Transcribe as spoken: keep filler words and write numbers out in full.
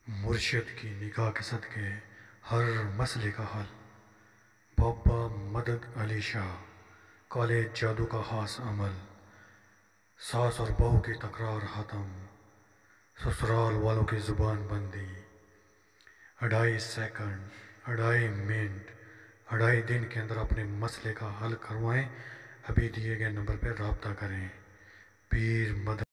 मुर्शिद की निगाह के सदके हर मसले का हल। बाबा मदद अली शाह, कॉलेज जादू का खास अमल। सास और बहू की तकरार ख़त्म, ससुराल वालों की ज़ुबान बंदी। अढ़ाई सेकंड, अढ़ाई मिनट, अढ़ाई दिन के अंदर अपने मसले का हल करवाएं। अभी दिए गए नंबर पर रब्ता करें। पीर मदद